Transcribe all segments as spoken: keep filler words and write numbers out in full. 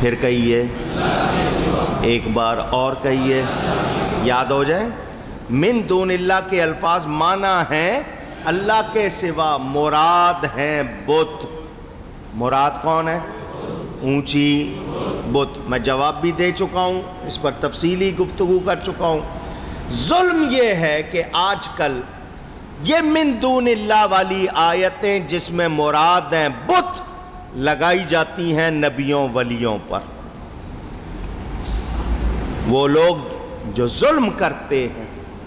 پھر کہیے ایک بار اور کہیے، یاد ہو جائے۔ من دون اللہ کے الفاظ معنی ہیں اللہ کے سوا، مراد ہیں بت۔ مراد کون ہے؟ اونچی بت۔ میں جواب بھی دے چکا ہوں، اس پر تفصیلی گفتگو کر چکا ہوں۔ ظلم یہ ہے کہ آج کل یہ من دون اللہ والی آیتیں جس میں مراد ہیں بت لگائی جاتی ہیں نبیوں ولیوں پر۔ وہ لوگ جو ظلم کرتے ہیں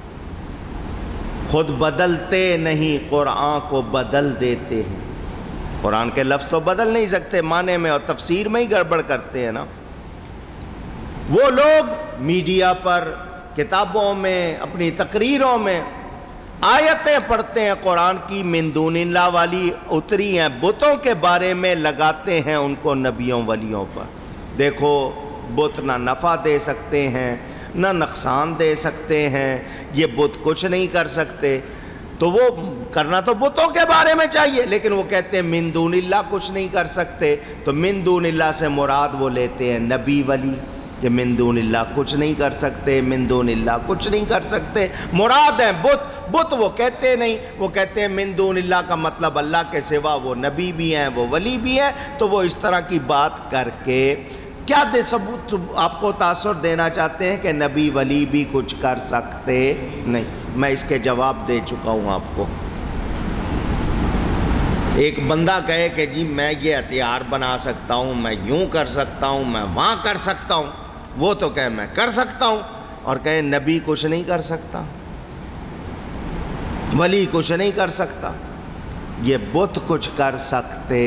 خود بدلتے نہیں، قرآن کو بدل دیتے ہیں۔ قرآن کے لفظ تو بدل نہیں سکتے، معنی میں اور تفسیر میں ہی گڑبڑ کرتے ہیں نا۔ وہ لوگ میڈیا پر، کتابوں میں، اپنی تقریروں میں آیتیں پڑھتے ہیں قرآن کی من دون اللہ والی اتری ہیں، بتوں کے بارے میں لگاتے ہیں ان کو نبیوں ولیوں پر۔ دیکھو بت نہ نفع دے سکتے ہیں نہ نقصان دے سکتے ہیں، یہ بت کچھ نہیں کر سکتے، تو وہ کرنا تو بتوں کے بارے میں چاہیے، لیکن وہ کہتے ہیں من دون اللہ کچھ نہیں کر سکتے۔ تو من دون اللہ سے مراد وہ لیتے ہیں نبی ولی، کہ من دون اللہ کچھ نہیں کر سکتے، من دون اللہ کچھ نہیں کر سکتے، مراد ہے بت۔ بت وہ کہتے نہیں، وہ کہتے ہیں من دون اللہ کا مطلب اللہ کے سوا وہ نبی بھی ہیں، وہ ولی بھی ہیں۔ تو وہ اس طرح کی بات کر کے کیا دے ثبوت آپ کو تاثر دینا چاہتے ہیں کہ نبی ولی بھی کچھ کر سکتے نہیں؟ میں اس کے جواب دے چکا ہوں آپ کو۔ ایک بندہ کہے کہ جی میں یہ ہتھیار بنا سکتا ہوں، میں یوں کر سکتا ہوں، میں وہاں کر سکتا ہوں، وہ تو کہے میں کر سکتا ہوں، اور کہے نبی کچھ نہیں کر سکتا، ولی کچھ نہیں کر سکتا۔ یہ بت کچھ کر سکتے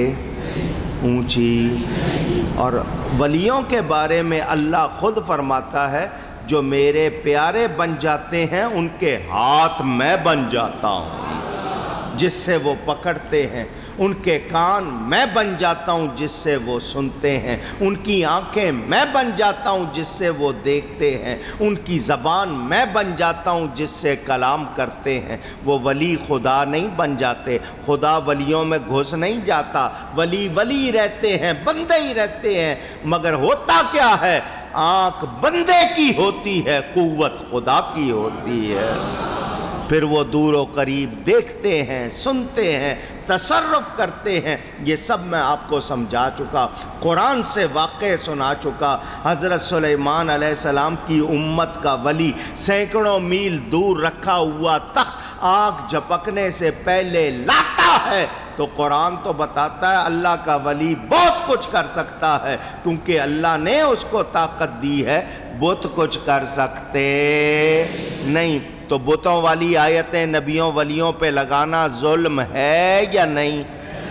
اونچی، اور ولیوں کے بارے میں اللہ خود فرماتا ہے جو میرے پیارے بن جاتے ہیں ان کے ہاتھ میں بن جاتا ہوں جس سے وہ پکڑتے ہیں، ان کے کان میں بن جاتا ہوں جس سے وہ سنتے ہیں، ان کی آنکھیں میں بن جاتا ہوں جس سے وہ دیکھتے ہیں، ان کی زبان میں بن جاتا ہوں جس سے کلام کرتے ہیں۔ وہ ولی خدا نہیں بن جاتے، خدا ولیوں میں گھس نہیں جاتا، ولی ولی رہتے ہیں، بندے ہی رہتے ہیں، مگر ہوتا کیا ہے؟ آنکھ بندے کی ہوتی ہے، قوت خدا کی ہوتی ہے۔ پھر وہ دور و قریب دیکھتے ہیں، سنتے ہیں، تصرف کرتے ہیں۔ یہ سب میں آپ کو سمجھا چکا، قرآن سے واقع سنا چکا۔ حضرت سلیمان علیہ السلام کی امت کا ولی سینکڑوں میل دور رکھا ہوا تخت آنکھ جھپکنے سے پہلے لاتا ہے، تو قرآن تو بتاتا ہے اللہ کا ولی بہت کچھ کر سکتا ہے، کیونکہ اللہ نے اس کو طاقت دی ہے۔ بت کچھ کر سکتے نہیں۔ تو بتوں والی آیتیں نبیوں ولیوں پہ لگانا ظلم ہے یا نہیں؟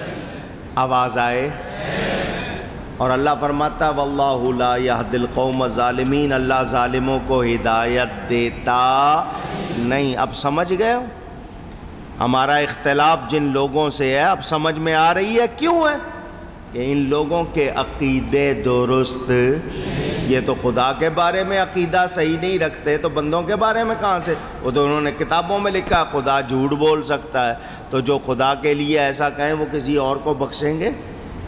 آواز آئے۔ اور اللہ فرماتا واللہ لا یہدی القوم الظالمین، اللہ ظالموں کو ہدایت دیتا نہیں۔ اب سمجھ گئے ہو ہمارا اختلاف جن لوگوں سے ہے؟ اب سمجھ میں آ رہی ہے کیوں ہے؟ کہ ان لوگوں کے عقیدے درست، یہ تو خدا کے بارے میں عقیدہ صحیح نہیں رکھتے، تو بندوں کے بارے میں کہاں سے؟ وہ تو انہوں نے کتابوں میں لکھا خدا جھوٹ بول سکتا ہے، تو جو خدا کے لیے ایسا کہیں وہ کسی اور کو بخشیں گے؟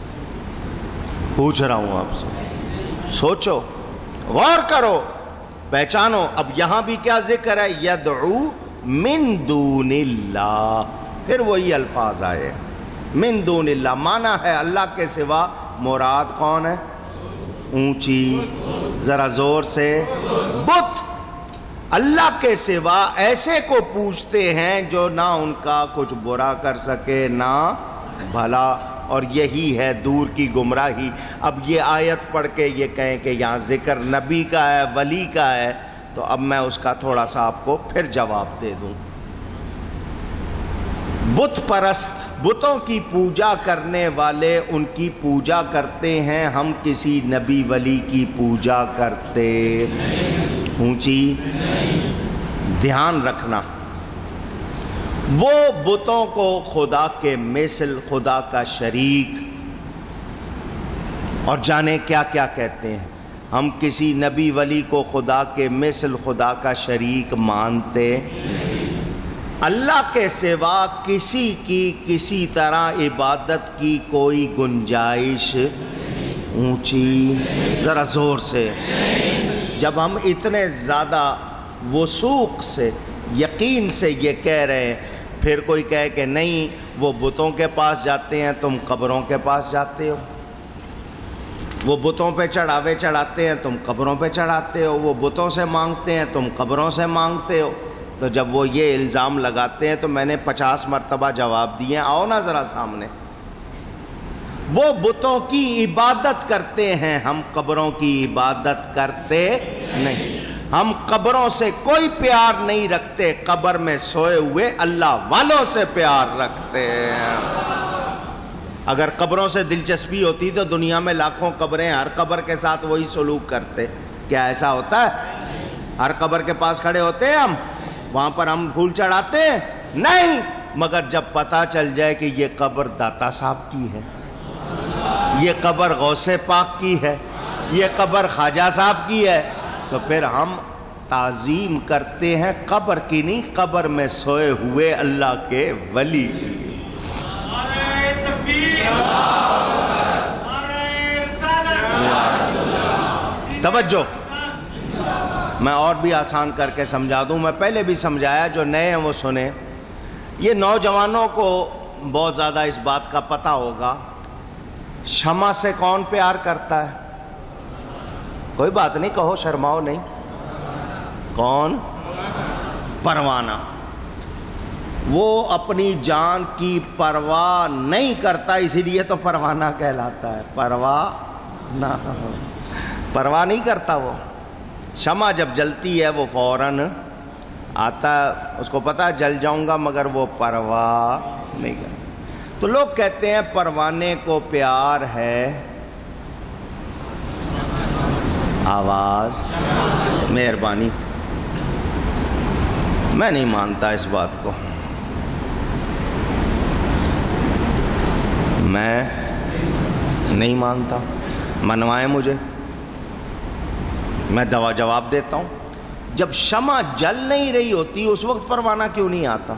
پوچھ رہا ہوں آپ سے، سوچو، غور کرو، پہچانو۔ اب یہاں بھی کیا ذکر ہے؟ یدعو من دون اللہ، پھر وہی الفاظ آئے من دون اللہ، معنی ہے اللہ کے سوا، مراد کون ہے؟ اونچی، ذرا زور سے، بت۔ اللہ کے سوا ایسے کو پوچھتے ہیں جو نہ ان کا کچھ برا کر سکے نہ بھلا، اور یہی ہے دور کی گمراہی۔ اب یہ آیت پڑھ کے یہ کہیں کہ یہاں ذکر نبی کا ہے، ولی کا ہے، تو اب میں اس کا تھوڑا سا آپ کو پھر جواب دے دوں۔ بت پرست، بتوں کی پوجا کرنے والے ان کی پوجا کرتے ہیں، ہم کسی نبی ولی کی پوجا کرتے اونچی۔ دھیان رکھنا، وہ بتوں کو خدا کے مثل، خدا کا شریک اور جانے کیا کیا کہتے ہیں۔ ہم کسی نبی ولی کو خدا کے مثل، خدا کا شریک مانتے۔ اللہ کے سوا کسی کی کسی طرح عبادت کی کوئی گنجائش اونچی، ذرا زور سے. جب ہم اتنے زیادہ وثوق سے، یقین سے یہ کہہ رہے ہیں، پھر کوئی کہے کہ نہیں وہ بتوں کے پاس جاتے ہیں، تم قبروں کے پاس جاتے ہو، وہ بتوں پہ چڑھاوے چڑھاتے ہیں، تم قبروں پہ چڑھاتے ہو، وہ بتوں سے مانگتے ہیں، تم قبروں سے مانگتے ہو. تو جب وہ یہ الزام لگاتے ہیں تو میں نے پچاس مرتبہ جواب دیے. آؤ نا ذرا سامنے. وہ بتوں کی عبادت کرتے ہیں، ہم قبروں کی عبادت کرتے نہیں. ہم قبروں سے کوئی پیار نہیں رکھتے، قبر میں سوئے ہوئے اللہ والوں سے پیار رکھتے ہیں. اگر قبروں سے دلچسپی ہوتی تو دنیا میں لاکھوں قبریں، ہر قبر کے ساتھ وہی سلوک کرتے. کیا ایسا ہوتا ہے؟ ہر قبر کے پاس کھڑے ہوتے ہیں ہم، وہاں پر ہم پھول چڑھاتے ہیں؟ نہیں. مگر جب پتہ چل جائے کہ یہ قبر داتا صاحب کی ہے، یہ قبر غوث پاک کی ہے، یہ قبر خواجہ صاحب کی ہے، تو پھر ہم تعظیم کرتے ہیں قبر کی نہیں، قبر میں سوئے ہوئے اللہ کے ولی کی. توجہ، میں اور بھی آسان کر کے سمجھا دوں. میں پہلے بھی سمجھایا، جو نئے ہیں وہ سنیں. یہ نوجوانوں کو بہت زیادہ اس بات کا پتہ ہوگا. شمع سے کون پیار کرتا ہے؟ کوئی بات نہیں، کہو، شرماؤ نہیں. کون؟ پروانہ. وہ اپنی جان کی پرواہ نہیں کرتا، اسی لیے تو پروانہ کہلاتا ہے. پرواہ نہ پرواہ نہیں کرتا وہ. شمع جب جلتی ہے وہ فوراً آتا ہے، اس کو پتہ ہے جل جاؤں گا، مگر وہ پرواہ نہیں کرتا. تو لوگ کہتے ہیں پروانے کو پیار ہے آواز. مہربانی، میں نہیں مانتا اس بات کو. میں نہیں مانتا. منوائیں مجھے، میں دوا جواب دیتا ہوں. جب شمع جل نہیں رہی ہوتی اس وقت پروانہ کیوں نہیں آتا؟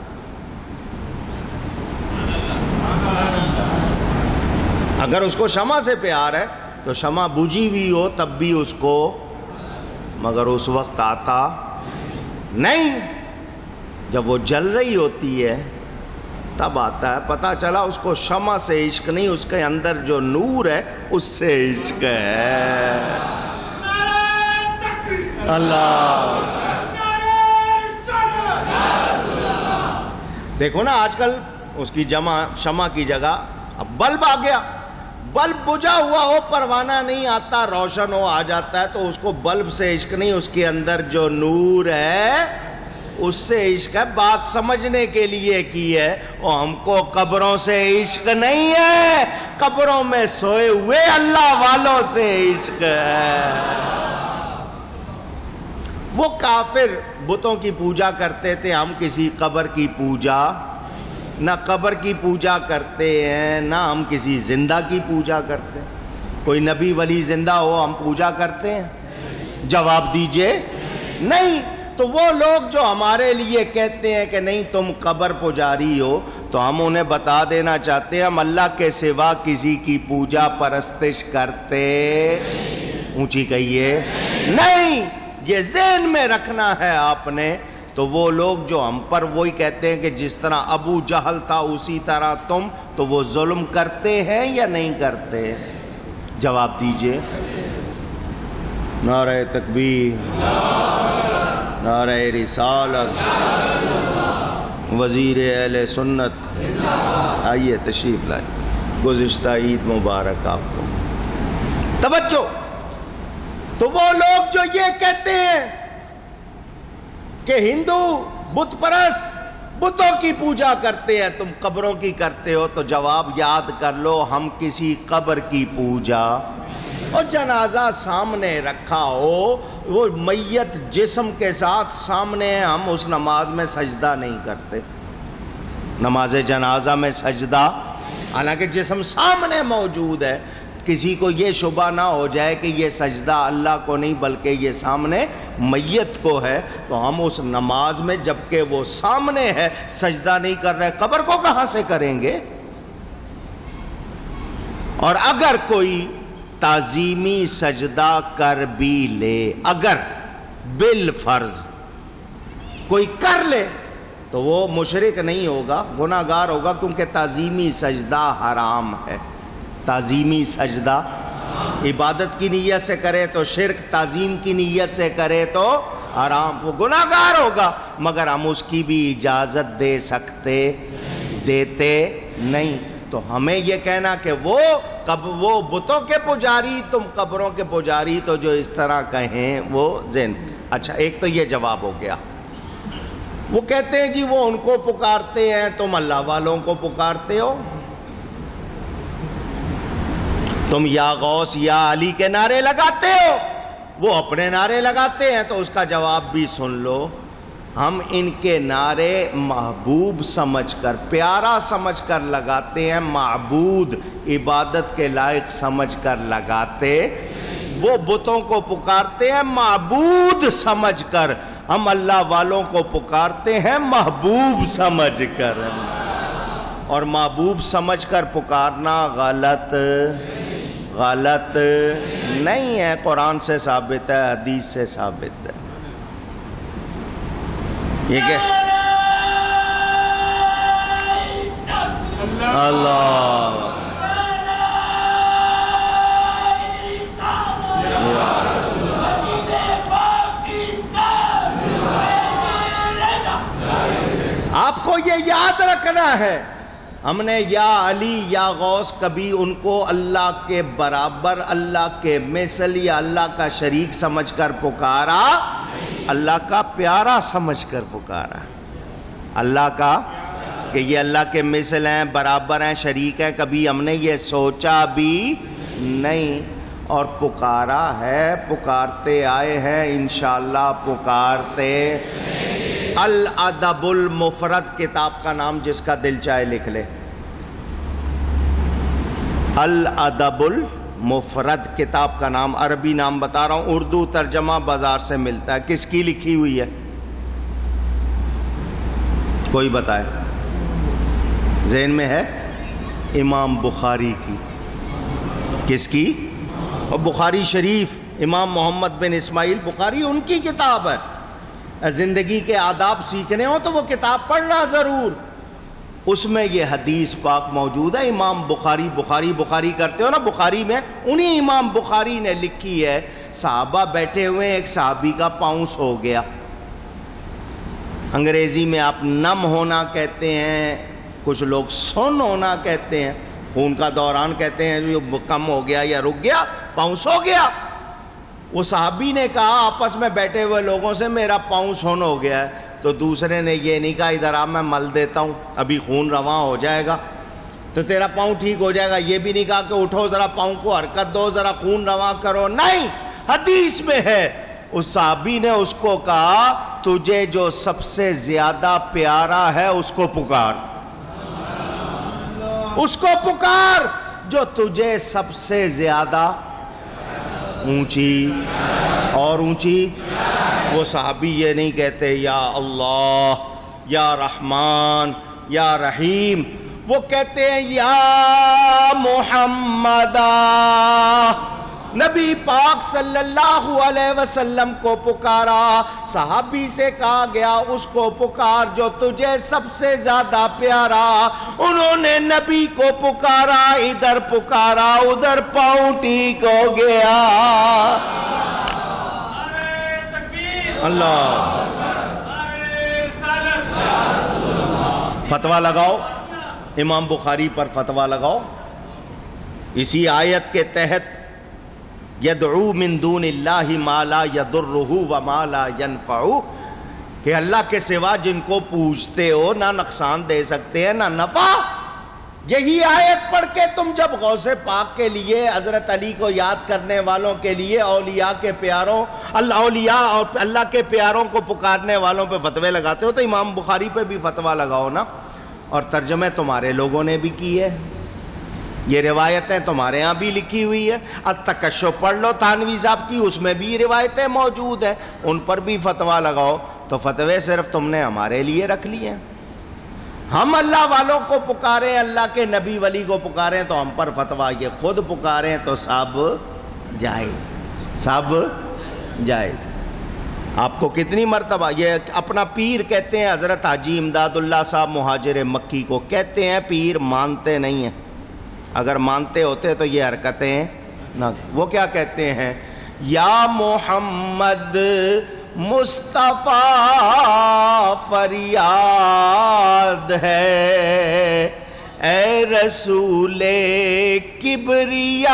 اگر اس کو شمع سے پیار ہے تو شمع بجھی ہوئی ہو تب بھی اس کو، مگر اس وقت آتا نہیں. جب وہ جل رہی ہوتی ہے تب آتا ہے. پتہ چلا اس کو شمع سے عشق نہیں، اس کے اندر جو نور ہے اس سے عشق ہے. اللہ دیکھو نا، آج کل اس کی جمع شمع کی جگہ اب بلب آ گیا. بلب بجھا ہوا ہو، پروانہ نہیں آتا، روشن ہو آ جاتا ہے. تو اس کو بلب سے عشق نہیں، اس کے اندر جو نور ہے اس سے عشق ہے. بات سمجھنے کے لیے کی ہے. اور ہم کو قبروں سے عشق نہیں ہے، قبروں میں سوئے ہوئے اللہ والوں سے عشق ہے. وہ کافر بتوں کی پوجا کرتے تھے، ہم کسی قبر کی پوجا نہ قبر کی پوجا کرتے ہیں، نہ ہم کسی زندہ کی پوجا کرتے ہیں. کوئی نبی ولی زندہ ہو ہم پوجا کرتے ہیں؟ جواب دیجئے، نہیں. تو وہ لوگ جو ہمارے لیے کہتے ہیں کہ نہیں تم قبر پجاری ہو، تو ہم انہیں بتا دینا چاہتے ہیں ہم اللہ کے سوا کسی کی پوجا پرستش کرتے. اونچی کہیے نہیں. یہ ذہن میں رکھنا ہے آپ نے. تو وہ لوگ جو ہم پر وہی کہتے ہیں کہ جس طرح ابو جہل تھا اسی طرح تم، تو وہ ظلم کرتے ہیں یا نہیں کرتے؟ جواب دیجئے. نعرہ تکبیر، نعرہ رسالت، وزیر اہل سنت. آئیے تشریف لائیں. گزشتہ عید مبارک آپ کو. توجہ. تو وہ لوگ جو یہ کہتے ہیں کہ ہندو بت پرست بتوں کی پوجا کرتے ہیں، تم قبروں کی کرتے ہو، تو جواب یاد کر لو، ہم کسی قبر کی پوجا، اور جنازہ سامنے رکھا ہو، وہ میت جسم کے ساتھ سامنے ہے، ہم اس نماز میں سجدہ نہیں کرتے. نماز جنازہ میں سجدہ، حالانکہ جسم سامنے موجود ہے. کسی کو یہ شبہ نہ ہو جائے کہ یہ سجدہ اللہ کو نہیں بلکہ یہ سامنے میت کو ہے، تو ہم اس نماز میں جبکہ وہ سامنے ہے سجدہ نہیں کر رہے، قبر کو کہاں سے کریں گے؟ اور اگر کوئی تعظیمی سجدہ کر بھی لے، اگر بالفرض کوئی کر لے تو وہ مشرک نہیں ہوگا، گناہ گار ہوگا، کیونکہ تعظیمی سجدہ حرام ہے۔ تعظیمی سجدہ عبادت کی نیت سے کرے تو شرک، تعظیم کی نیت سے کرے تو حرام، وہ گناہ گار ہوگا، مگر ہم اس کی بھی اجازت دے سکتے دیتے نہیں۔ تو ہمیں یہ کہنا کہ وہ کب وہ بتوں کے پجاری، تم قبروں کے پجاری، تو جو اس طرح کہیں وہ زین۔ اچھا، ایک تو یہ جواب ہو گیا۔ وہ کہتے ہیں جی وہ ان کو پکارتے ہیں، تم اللہ والوں کو پکارتے ہو، تم یا غوث یا علی کے نعرے لگاتے ہو، وہ اپنے نعرے لگاتے ہیں، تو اس کا جواب بھی سن لو۔ ہم ان کے نعرے محبوب سمجھ کر، پیارا سمجھ کر لگاتے ہیں، معبود عبادت کے لائق سمجھ کر لگاتے۔ وہ بتوں کو پکارتے ہیں معبود سمجھ کر، ہم اللہ والوں کو پکارتے ہیں محبوب سمجھ کر۔ اور محبوب سمجھ کر پکارنا غلط غلط نہیں ہے، قرآن سے ثابت ہے، حدیث سے ثابت ہے۔ ٹھیک ہے، اللہ آپ کو یہ یاد رکھنا ہے، ہم نے یا علی یا غوث کبھی ان کو اللہ کے برابر، اللہ کے مثل یا اللہ کا شریک سمجھ کر پکارا، اللہ کا پیارا سمجھ کر پکارا، اللہ کا کہ یہ اللہ کے مثل ہیں، برابر ہیں، شریک ہیں، کبھی ہم نے یہ سوچا بھی نہیں۔ اور پکارا ہے، پکارتے آئے ہیں، انشاءاللہ پکارتے۔ الادب المفرد کتاب کا نام جس کا دل چاہے لکھ لے، الادب المفرد کتاب کا نام، عربی نام بتا رہا ہوں، اردو ترجمہ بازار سے ملتا ہے۔ کس کی لکھی ہوئی ہے؟ کوئی بتائے، ذہن میں ہے؟ امام بخاری کی۔ کس کی؟ اور بخاری شریف، امام محمد بن اسماعیل بخاری، ان کی کتاب ہے۔ زندگی کے آداب سیکھنے ہو تو وہ کتاب پڑھنا ضرور، اس میں یہ حدیث پاک موجود ہے۔ امام بخاری بخاری بخاری کرتے ہو نا، بخاری میں انہی امام بخاری نے لکھی ہے، صحابہ بیٹھے ہوئے، ایک صحابی کا پاؤں سو گیا۔ انگریزی میں آپ نم ہونا کہتے ہیں، کچھ لوگ سن ہونا کہتے ہیں، خون کا دوران کہتے ہیں، جو کم ہو گیا یا رک گیا، پاؤں سو گیا۔ وہ صحابی نے کہا آپس میں بیٹھے ہوئے لوگوں سے، میرا پاؤں سن ہو گیا ہے، تو دوسرے نے یہ نہیں کہا ادھر آ میں مل دیتا ہوں، ابھی خون رواں ہو جائے گا تو تیرا پاؤں ٹھیک ہو جائے گا، یہ بھی نہیں کہا کہ اٹھو ذرا پاؤں کو حرکت دو، ذرا خون رواں کرو، نہیں، حدیث میں ہے۔ اس صحابی نے اس کو کہا تجھے جو سب سے زیادہ پیارا ہے اس کو پکار، اس کو پکار جو تجھے سب سے زیادہ اونچی اور اونچی۔ وہ صحابی یہ نہیں کہتے یا اللہ یا رحمان یا رحیم، وہ کہتے ہیں یا محمد۔ نبی پاک صلی اللہ علیہ وسلم کو پکارا، صحابی سے کہا گیا اس کو پکار جو تجھے سب سے زیادہ پیارا۔ انہوں نے نبی کو پکارا، ادھر پکارا ادھر، پاؤں ٹھیک ہو گیا۔ اللہ فتویٰ لگاؤ، امام بخاری پر فتویٰ لگاؤ، اسی آیت کے تحت یدعو من دون اللہ ما لا یضرہ وما لا ینفعہ، کہ اللہ کے سوا جن کو پوجتے ہو نہ نقصان دے سکتے ہیں نہ نفع۔ یہی آیت پڑھ کے تم جب غوث پاک کے لیے، حضرت علی کو یاد کرنے والوں کے لیے، اولیاء کے پیاروں، اللہ اولیاء اور اللہ کے پیاروں کو پکارنے والوں پہ فتوے لگاتے ہو، تو امام بخاری پہ بھی فتویٰ لگاؤ نا۔ اور ترجمے تمہارے لوگوں نے بھی کی ہے، یہ روایتیں تمہارے ہاں بھی لکھی ہوئی ہے، التکشف پڑھ لو تھانوی صاحب کی، اس میں بھی روایتیں موجود ہیں، ان پر بھی فتویٰ لگاؤ۔ تو فتوے صرف تم نے ہمارے لیے رکھ لیے ہیں، ہم اللہ والوں کو پکاریں، اللہ کے نبی ولی کو پکاریں تو ہم پر فتویٰ، یہ خود پکاریں تو سب جائز، سب جائز۔ آپ کو کتنی مرتبہ یہ اپنا پیر کہتے ہیں، حضرت حاجی امداد اللہ صاحب مہاجر مکی کو کہتے ہیں پیر، مانتے نہیں ہیں، اگر مانتے ہوتے تو یہ حرکتیں نہ۔ وہ کیا کہتے ہیں؟ یا محمد مصطفیٰ فریاد ہے، اے رسول کبریا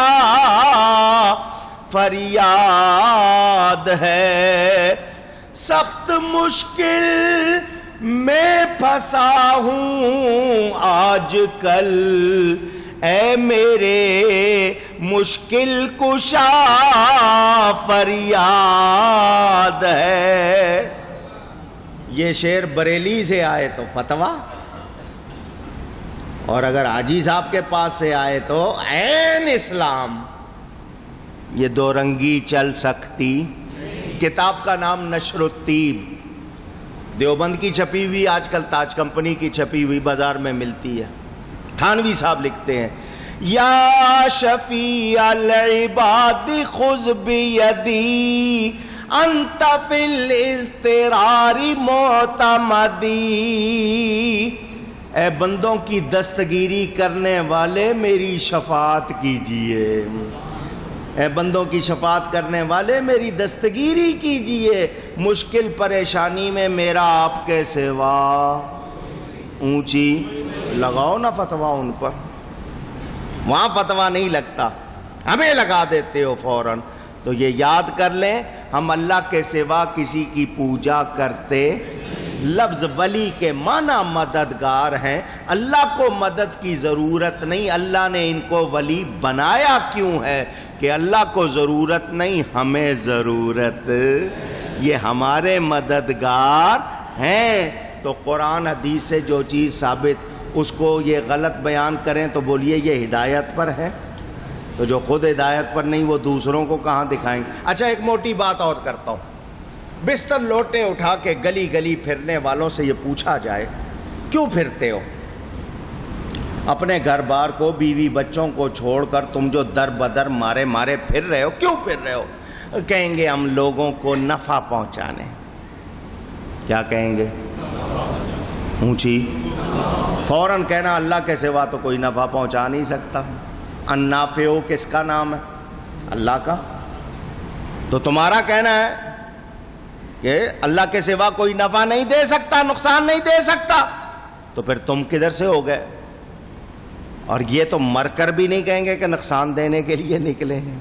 فریاد ہے، سخت مشکل میں پھنسا ہوں آج کل، اے میرے مشکل کشا فریاد ہے۔ یہ شعر بریلی سے آئے تو فتویٰ، اور اگر حاجی صاحب کے پاس سے آئے تو عین اسلام۔ یہ دو رنگی چل سکتی۔ کتاب کا نام نشر الطیب، دیوبند کی چھپی ہوئی، آج کل تاج کمپنی کی چھپی ہوئی بازار میں ملتی ہے۔ تھانوی صاحب لکھتے ہیں، یا شفیع العباد خذ بیدی انت فی الاضطرار معتمدی، اے بندوں کی دستگیری کرنے والے میری شفاعت کیجئے، اے بندوں کی شفاعت کرنے والے میری دستگیری کیجئے، مشکل پریشانی میں میرا آپ کے سوا اونچی لگاؤ نا فتویٰ ان پر، وہاں فتویٰ نہیں لگتا، ہمیں لگا دیتے ہو فوراً۔ تو یہ یاد کر لیں، ہم اللہ کے سوا کسی کی پوجا کرتے۔ لفظ ولی کے معنی مددگار ہیں، اللہ کو مدد کی ضرورت نہیں۔ اللہ نے ان کو ولی بنایا کیوں ہے؟ کہ اللہ کو ضرورت نہیں، ہمیں ضرورت، یہ ہمارے مددگار ہیں۔ تو قرآن حدیث سے جو چیز ثابت اس کو یہ غلط بیان کریں تو بولیے یہ ہدایت پر ہے، تو جو خود ہدایت پر نہیں وہ دوسروں کو کہاں دکھائیں گے؟ اچھا ایک موٹی بات اور کرتا ہوں، بستر لوٹے اٹھا کے گلی گلی پھرنے والوں سے یہ پوچھا جائے کیوں پھرتے ہو؟ اپنے گھر بار کو، بیوی بچوں کو چھوڑ کر تم جو در بدر مارے مارے پھر رہے ہو، کیوں پھر رہے ہو؟ کہیں گے ہم لوگوں کو نفع پہنچانے۔ کیا کہیں گے؟ اونچی فوراً کہنا اللہ کے سوا تو کوئی نفع پہنچا نہیں سکتا۔ النافع کس کا نام ہے؟ اللہ کا۔ تو تمہارا کہنا ہے کہ اللہ کے سوا کوئی نفع نہیں دے سکتا، نقصان نہیں دے سکتا، تو پھر تم کدھر سے ہو گئے؟ اور یہ تو مر کر بھی نہیں کہیں گے کہ نقصان دینے کے لیے نکلے ہیں،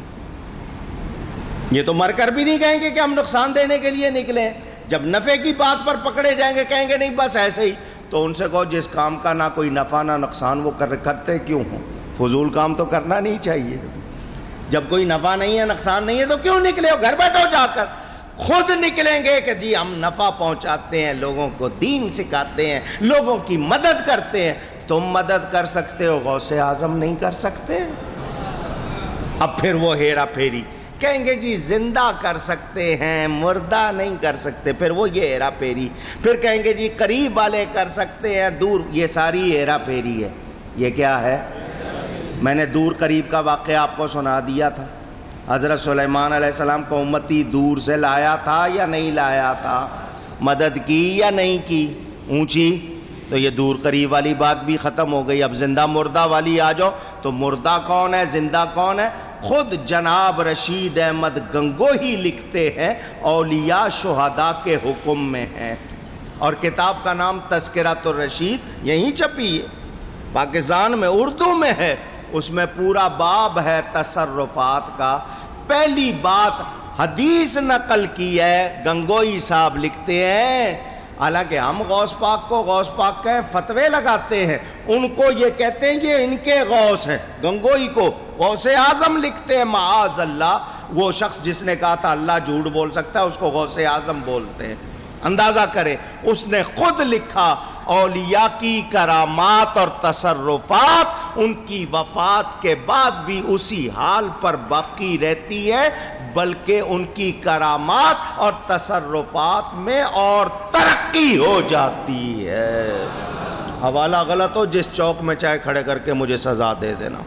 یہ تو مر کر بھی نہیں کہیں گے کہ ہم نقصان دینے کے لیے نکلے ہیں۔ جب نفع کی بات پر پکڑے جائیں گے کہیں گے نہیں بس ایسے ہی۔ تو ان سے کہو جس کام کا نہ کوئی نفع نہ نقصان وہ کرتے کیوں ہوں؟ فضول کام تو کرنا نہیں چاہیے۔ جب کوئی نفع نہیں ہے نقصان نہیں ہے تو کیوں نکلے ہو؟ گھر بیٹھو جا کر، خود نکلیں گے کہ جی ہم نفع پہنچاتے ہیں، لوگوں کو دین سکھاتے ہیں، لوگوں کی مدد کرتے ہیں۔ تم مدد کر سکتے ہو، غوث اعظم نہیں کر سکتے؟ اب پھر وہ ہیرا پھیری کہیں گے جی زندہ کر سکتے ہیں، مردہ نہیں کر سکتے، پھر وہ یہ ہیرا پھیری۔ پھر کہیں گے جی قریب والے کر سکتے ہیں، دور، یہ ساری ہیرا پھیری ہے۔ یہ کیا ہے؟ میں نے دور قریب کا واقعہ آپ کو سنا دیا تھا۔ حضرت سلیمان علیہ السلام کو امتی دور سے لایا تھا یا نہیں لایا تھا؟ مدد کی یا نہیں کی؟ اونچی۔ تو یہ دور قریب والی بات بھی ختم ہو گئی۔ اب زندہ مردہ والی آ جاؤ، تو مردہ کون ہے، زندہ کون ہے؟ خود جناب رشید احمد گنگوہی لکھتے ہیں اولیاء شہداء کے حکم میں ہیں، اور کتاب کا نام تذکرۃ الرشید یہیں چھپی ہے، پاکستان میں اردو میں ہے۔ اس میں پورا باب ہے تصرفات کا۔ پہلی بات حدیث نقل کی ہے، گنگوئی صاحب لکھتے ہیں، حالانکہ ہم غوث پاک کو غوث پاک کہیں، فتوے لگاتے ہیں، ان کو یہ کہتے ہیں یہ ان کے غوث ہیں، گنگوئی کو غوث اعظم لکھتے ہیں۔ معاذ اللہ، وہ شخص جس نے کہا تھا اللہ جھوٹ بول سکتا ہے اس کو غوث اعظم بولتے ہیں۔ اندازہ کریں، اس نے خود لکھا اولیاء کی کرامات اور تصرفات ان کی وفات کے بعد بھی اسی حال پر باقی رہتی ہے، بلکہ ان کی کرامات اور تصرفات میں اور ترقی ہو جاتی ہے۔ حوالہ غلط ہو جس چوک میں چاہے کھڑے کر کے مجھے سزا دے دینا.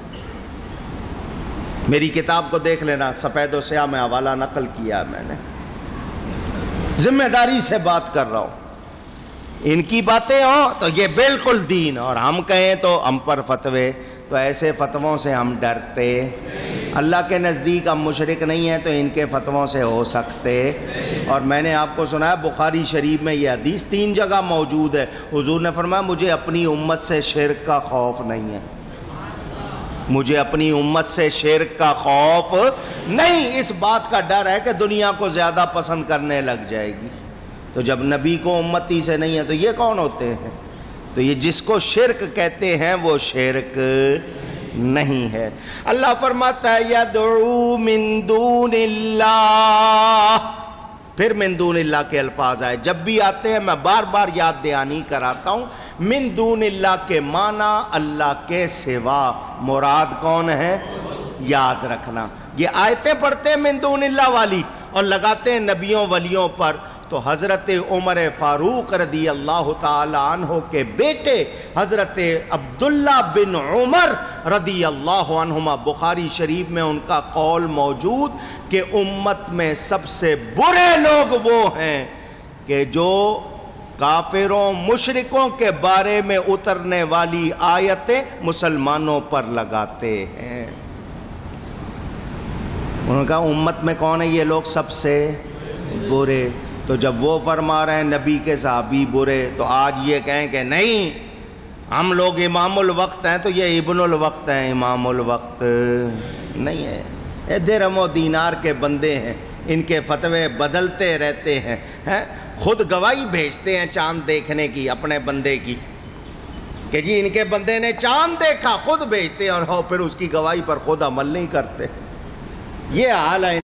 میری کتاب کو دیکھ لینا، سفید و سیاہ میں حوالہ نقل کیا میں نے. ذمہ داری سے بات کر رہا ہوں. ان کی باتیں ہوں تو یہ بالکل دین، اور ہم کہیں تو ہم پر فتوے. تو ایسے فتووں سے ہم ڈرتے. اللہ کے نزدیک ہم مشرک نہیں ہیں تو ان کے فتووں سے ہو سکتے. اور میں نے آپ کو سنایا بخاری شریف میں یہ حدیث تین جگہ موجود ہے. حضور نے فرمایا مجھے اپنی امت سے شرک کا خوف نہیں ہے. مجھے اپنی امت سے شرک کا خوف نہیں. اس بات کا ڈر ہے کہ دنیا کو زیادہ پسند کرنے لگ جائے گی. تو جب نبی کو امتی سے نہیں ہے تو یہ کون ہوتے ہیں؟ تو یہ جس کو شرک کہتے ہیں وہ شرک نہیں ہے. اللہ فرماتا ہے یدعو من دون اللہ. پھر من دون اللہ کے الفاظ آئے. جب بھی آتے ہیں میں بار بار یاد دہانی کراتا ہوں. من دون اللہ کے معنی اللہ کے سوا. مراد کون ہے؟ یاد رکھنا. یہ آیتیں پڑھتے ہیں من دون اللہ والی اور لگاتے ہیں نبیوں ولیوں پر. تو حضرت عمر فاروق رضی اللہ تعالی عنہ کے بیٹے حضرت عبداللہ بن عمر رضی اللہ عنہما، بخاری شریف میں ان کا قول موجود کہ امت میں سب سے برے لوگ وہ ہیں کہ جو کافروں مشرکوں کے بارے میں اترنے والی آیتیں مسلمانوں پر لگاتے ہیں. انہوں نے کہا امت میں کون ہے یہ لوگ سب سے برے؟ تو جب وہ فرما رہے ہیں نبی کے صحابی برے، تو آج یہ کہیں کہ نہیں ہم لوگ امام الوقت ہیں تو یہ ابن الوقت ہیں. امام الوقت نہیں ہے. یہ درہم و دینار کے بندے ہیں. ان کے فتوے بدلتے رہتے ہیں. خود گواہی بھیجتے ہیں چاند دیکھنے کی اپنے بندے کی کہ جی ان کے بندے نے چاند دیکھا. خود بھیجتے ہیں اور پھر اس کی گواہی پر خود عمل نہیں کرتے. یہ حال ہے.